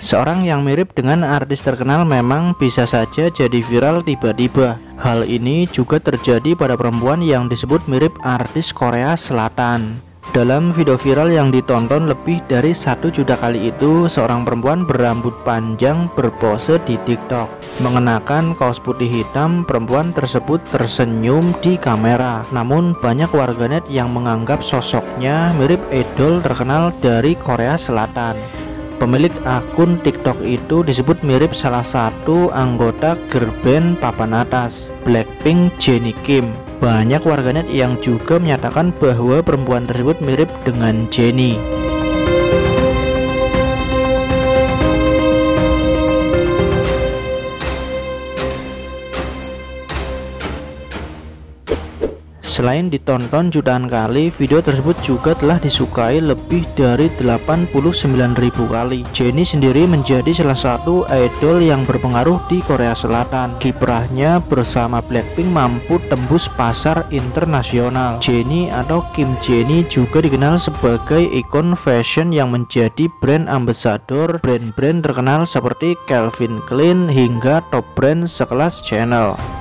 Seorang yang mirip dengan artis terkenal memang bisa saja jadi viral tiba-tiba. Hal ini juga terjadi pada perempuan yang disebut mirip artis Korea Selatan. Dalam video viral yang ditonton lebih dari 1 juta kali itu, seorang perempuan berambut panjang berpose di TikTok. Mengenakan kaos putih hitam, perempuan tersebut tersenyum di kamera. Namun banyak warganet yang menganggap sosoknya mirip idol terkenal dari Korea Selatan. Pemilik akun TikTok itu disebut mirip salah satu anggota girl band papan atas Blackpink, Jennie Kim. Banyak warganet yang juga menyatakan bahwa perempuan tersebut mirip dengan Jennie. Selain ditonton jutaan kali, video tersebut juga telah disukai lebih dari 89.000 kali. Jennie sendiri menjadi salah satu idol yang berpengaruh di Korea Selatan. Kiprahnya bersama Blackpink mampu tembus pasar internasional. Jennie atau Kim Jennie juga dikenal sebagai ikon fashion yang menjadi brand ambassador brand-brand terkenal seperti Calvin Klein hingga top brand sekelas Chanel.